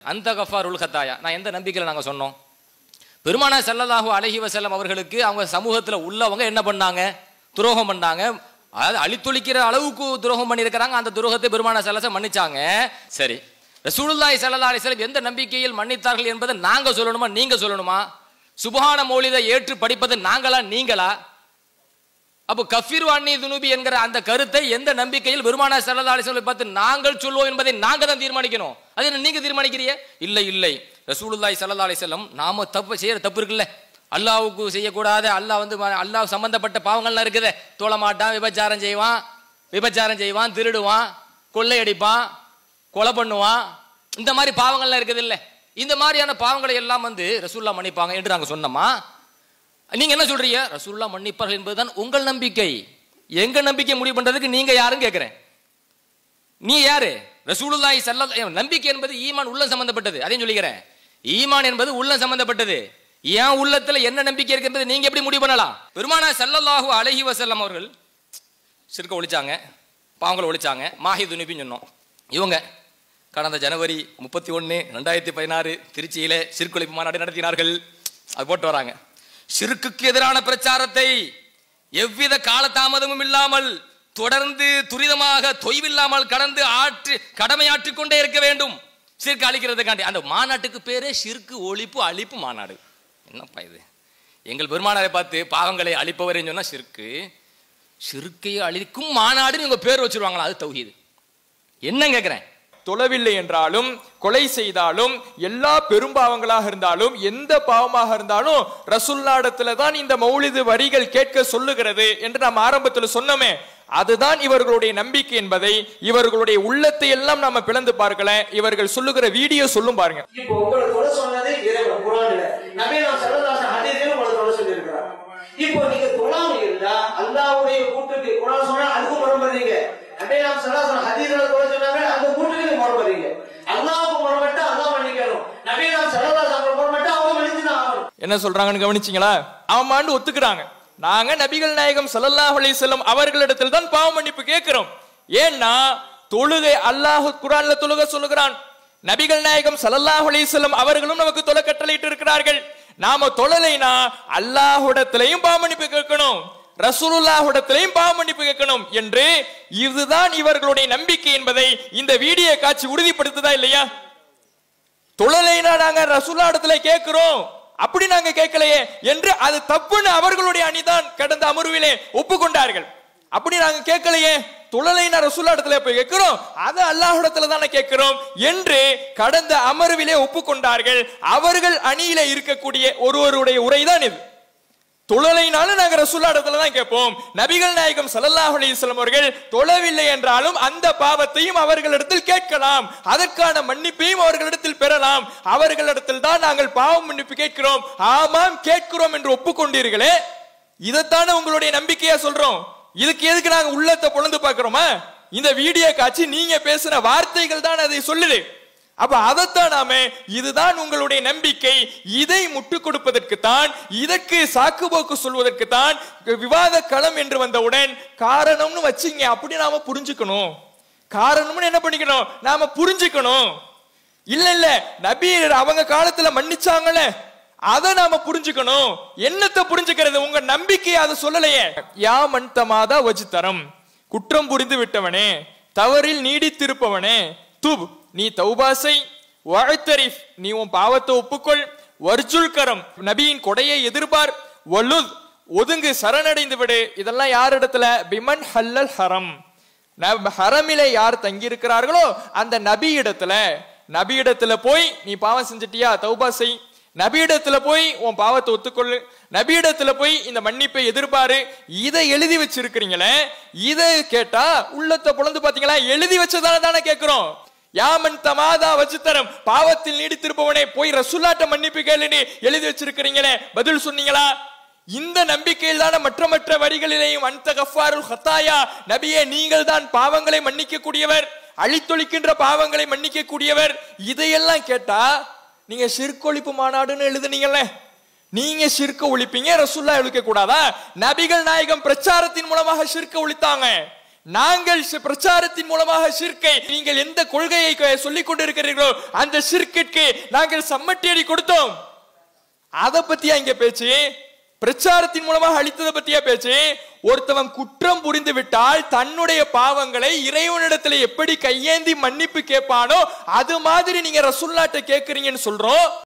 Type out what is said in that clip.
அந்த கஃபாருல் ஹத்தாயா. நான் எந்த நம்பிக்கையில் நாங்கள் சொன்னோம்? பெருமானார் ஸல்லல்லாஹு அலைஹி வஸல்லம் அவர்களுக்கு அவங்க சமூகத்தில் உள்ளவங்க என்ன பண்ணாங்க? துரோகம் பண்ணாங்க. அதாவது அழித்தொழிக்கிற அளவுக்கு துரோகம் பண்ணியிருக்கிறாங்க. அந்த துரோகத்தை பெருமானார் ஸல்லல்லாஹு அலைஹி வஸல்லம் மன்னிச்சாங்க. சரி, ரசூலுல்லாஹி ஸல்லல்லாஹு அலைஹி வஸல்லம் எந்த நம்பிக்கையில் மன்னித்தார்கள் என்பதை நாங்க சொல்லணுமா நீங்க சொல்லணுமா? சுப்ஹான மௌலிதை ஏற்று படிப்பது நாங்களா நீங்களா? அப்போ கஃபிரு அன்னி துனுபி என்கிற அந்த கருத்தை எந்த நம்பிக்கையில் பெருமானார் ஸல்லல்லாஹு அலைஹி வஸல்லம் பார்த்து நாங்கள் சொல்வோம் என்பதை நாங்க தான் தீர்மானிக்கணும். அது என்ன நீங்க தீர்மானிக்கிறீங்க? இல்லை இல்லை, ரசூலுல்லாஹி ஸல்லல்லாஹு அலைஹி வஸல்லம் நாம செய்யற தப்பு இருக்குல்ல, அல்லாஹ்வுக்கு செய்யக்கூடாத, அல்லாஹ் சம்பந்தப்பட்ட பாவங்கள்லாம் இருக்குது. தோள மாட்டான், விபச்சாரம் செய்வான், திருடுவான், கொள்ளையடிப்பான், கொலை பண்ணுவான், இந்த மாதிரி பாவங்கள்லாம் இருக்குது இல்லை. இந்த மாதிரியான பாவங்களை எல்லாம் ரசூலுல்லாஹ் மன்னிப்பாங்க என்று நாங்கள் சொன்னோமா? நீங்க என்ன சொல்றீங்க? ரசூலுல்லாஹ் மன்னிப்பார்கள் என்பதுதான் உங்கள் நம்பிக்கை. எங்க நம்பிக்கை முடிவு பண்றதுக்கு நீங்க யாருன்னு கேட்கிறேன். நீ யாரு? ரசூலுல்லாஹி ஸல்லல்லாஹு நம்பிக்கை என்பது ஈமான் உள்ளம் சம்பந்தப்பட்டது. அதையும் சொல்லிக்கிறேன். ஈமான் என்பது உள்ளம் சம்பந்தப்பட்டது. என் உள்ளத்துல என்ன நம்பிக்கை இருக்கு என்பது நீங்க எப்படி முடிவு பண்ணலாம்? பெருமானார் ஸல்லல்லாஹு அலைஹி வஸல்லம் அவர்கள் ஷிர்க ஒழிச்சாங்க, பாவங்களை ஒழிச்சாங்க, மாஹிதுனுபின்னு சொன்னோம். இவங்க கடந்த ஜனவரி 31, 2016 திருச்சியில ஷிர்க் ஒழிப்பு மாநாடு நடத்தினார்கள். அது போட்டு வராங்க. ஷிர்க்குக்கு எதிரான பிரச்சாரத்தை எவ்வித காலதாமதமும் இல்லாமல் தொடர்ந்து துரிதமாக தொய்வில்லாமல் கடமையாற்றிக் கொண்டே இருக்க வேண்டும். ஷிர்க் அழிக்கிறதுக்காண்டி அந்த மாநாட்டுக்கு பேரே ஷிர்க் ஒழிப்பு அழிப்பு மாநாடு. என்னப்பா இது? எங்கள் பெருமானாரை பார்த்து பாவங்களை அழிப்பவர் சொன்னா ஷிர்க்கை அழிக்கும் மாநாடு இவங்க பேர் வச்சிருவாங்களா? அது தௌஹீது. என்ன கேட்கிறேன்? தொழவில்லை என்றாலும், கொலை செய்தாலும், எல்லா பெரும்பாவங்களாக இருந்தாலும், எந்த பாவமாக இருந்தாலும் ரசூலுல்லாஹ்விடத்துல தான் இந்த மௌலிது வரிகள் கேட்க சொல்லுகிறது என்று நாம் ஆரம்பத்தில் சொன்னோமே. அதுதான் இவர்களுடைய நம்பிக்கை என்பதை, இவர்களுடைய உள்ளத்தை எல்லாம் நாம பிளந்து பார்க்கல. இவர்கள் சொல்லுகிற வீடியோ சொல்லும் பாருங்க. இப்போ உங்களுக்கு சொன்னது இறைவன் குர்ஆன்ல, நபி ஸல்லல்லாஹு அலைஹி ஹதீஸ்ல உங்களுக்கு சொல்லி இருக்கிறார். இப்போ நீங்க தொழாம இருந்தா அல்லாஹ்வுடைய கூட்டுக்கு குர்ஆன் சொன்னா அதுக்கு முரண்படுறீங்க. நபி ஸல்லல்லாஹு அலைஹி ஹதீஸ்ல சொன்னாங்க அந்த கூட்டுக்கு முரண்படுறீங்க. அல்லாஹ்வுக்கு முரண்பட்டா அல்லாஹ் மன்னிக்கணும், நபி ஸல்லல்லாஹு அலைஹி வஸல்லம் முரண்பட்டா அவங்க மன்னிச்சுதான் ஆகணும். என்ன சொல்றாங்கன்னு கவனிச்சீங்களா? ஆமாண்டு ஒத்துக்கிறாங்க. நாங்க நபிகள் நாயகம் ஸல்லல்லாஹு அலைஹி வஸல்லம் அவர்களிடத்தில் தான் பாவ மன்னிப்பு கேட்கிறோம். ஏன்னா தொழுகை அல்லாஹ் குர்ஆன்ல தொழுக சொல்லுகிறான். நபிகள் நாயகம் ஸல்லல்லாஹு அலைஹி வஸல்லம் அவர்களும் நமக்கு தொழ கட்டளையிட்டு இருக்கிறார்கள். நாம தொழலைனா அல்லாஹ்விடத்திலையும் பாவ மன்னிப்பு கேட்கணும், ரசூலுல்லாஹ்விடத்திலையும் பாவ மன்னிப்பு கேட்கணும் என்று இதுதான் இவர்களுடைய நம்பிக்கை என்பதை இந்த வீடியோ காட்சி உறுதிப்படுத்துதா இல்லையா? தொழலைனா நாங்க ரசூலுல்லாஹ்விடத்திலே கேட்கிறோம், அப்படி நாங்க கேட்கலையே என்று அது தப்புன்னு அவர்களுடைய அணிதான் கடந்த அமர்விலே ஒப்புக்கொண்டார்கள். அப்படி நாங்க கேட்கலையே, தொழலைனா ரசூலுல்லாஹ்விடத்திலே போய் கேட்கிறோம், அது அல்லாஹ்விடத்திலே தானே கேட்கிறோம் என்று கடந்த அமர்விலே ஒப்புக்கொண்டார்கள். அவர்கள் அணியிலே இருக்கக்கூடிய ஒருவருடைய உரைதான் இது. தொழலைனாலும் நாங்க ரசூலுல்லாஹ்விடத்திலே தான் கேட்போம். நபிகள் நாயகம் ஸல்லல்லாஹு அலைஹி வஸல்லம் அவர்கள் தொழவில்லை என்றாலும் அந்த பாவத்தையும் அவர்களிடத்தில் கேட்கலாம், அதற்கான மன்னிப்பையும் அவர்களிடத்தில் பெறலாம். அவர்களிடத்தில் தான் நாங்கள் பாவம் மன்னிப்பு கேட்கிறோம், ஆமாம் கேட்கிறோம் என்று ஒப்புக்கொண்டீர்களே, இதைத்தானே உங்களுடைய நம்பிக்கையா சொல்றோம். இதுக்கு எதுக்கு நாங்க உள்ளத்தை பொழந்து பார்க்கிறோமா? இந்த வீடியோ காட்சி நீங்க பேசுற வார்த்தைகள் தான் அதை சொல்லுது. அப்ப அதைத்தான் நாம இதுதான் உங்களுடைய நம்பிக்கை, இதை முட்டுக் கொடுப்பதற்கு தான், இதற்கு சாக்குபோக்கு சொல்வதற்கு தான் விவாத களம் என்று வந்தவுடன் காரணம்னு வச்சிங்க. அப்படி நாம புரிஞ்சுக்கணும். காரணம்னு என்ன பண்ணிக்கணும்? நாம புரிஞ்சுக்கணும். இல்ல இல்ல நபி அவங்க காலத்துல மன்னிச்சாங்களே, அதை நாம புரிஞ்சுக்கணும். என்னத்தை புரிஞ்சுக்கிறது? உங்க நம்பிக்கையை அதை சொல்லலையே. யா மன்தமாதா வஜ்தரம், குற்றம் புரிந்து விட்டவனே, தவறில் நீடித்திருப்பவனே, துப் நீ தௌபா செய், வஅ்தரிஃப் நீ உன் பாவத்தை ஒப்புக்கொள், வர்ஜுல் கரம் நபியின் கொடையை எதிர்பார், வலுத் ஒதுங்கு சரணடைந்து விடு. இதெல்லாம் யார் இடத்துல? பிமன் ஹல்லல் ஹரம், ஹரமிலே யார் தங்கி இருக்கிறார்களோ அந்த நபி இடத்துல போய் நீ பாவம் செஞ்சிட்டியா தௌபா செய், நபியிடத்துல போய் உன் பாவத்தை ஒத்துக்கொள்ளு, நபியிடத்துல போய் இந்த மன்னிப்பை எதிர்பாரு. இதை எழுதி வச்சிருக்கிறீங்களே, இதை கேட்டா உள்ளத்தை பொழந்து பாத்தீங்களா? எழுதி வச்சதானே கேட்கிறோம். யாமன் தமாதா வஜ்தரம், பாவத்தில் நீடித்திருப்பவனே போய் ரசூலுல்லாஹ்ட்ட மன்னிப்பு கேளுன்னு எழுதி வச்சிருக்கிறீங்களே, பதில் சொன்னீங்களா? இந்த நம்பிக்கையில் தான மற்ற வரிகளிலேயும் அன்த கஃபாருல் ஹத்தாயா, நபியே நீங்கள் தான் பாவங்களை மன்னிக்க கூடியவர், அழித்தொழிக்கின்ற பாவங்களை மன்னிக்க கூடியவர். இதையெல்லாம் கேட்டா நீங்க ஷிர்க் ஒழிப்பு மாநாடுன்னு எழுதுனீங்கல்ல, நீங்க ஷிர்க் ஒழிப்பீங்க, ரசூலுல்லாஹ் ஒழிக்க கூடாதா? நபிகள் நாயகம் பிரச்சாரத்தின் மூலமாக ஷிர்க் ஒழித்தாங்க. நாங்கள் பிரச்சாரத்தின் மூலமாக ஷிர்கை, நீங்கள் எந்த கொள்கையை சொல்லிக் கொண்டிருக்கிறீர்களோ அந்த ஷிர்கிற்கு நாங்கள் சம்மட்டியடி கொடுத்தோம். அதை பத்தியா இங்க பேச்சு? பிரச்சாரத்தின் மூலமாக அளித்ததை பத்தியா பேச்சு? ஒருத்தவன் குற்றம் புரிந்து விட்டால் தன்னுடைய பாவங்களை இறைவனிடத்துல எப்படி கையேந்தி மன்னிப்பு கேட்பானோ அது மாதிரி நீங்க ரசூலுல்லாஹ்ட்ட கேட்கறீங்கன்னு சொல்றோம்.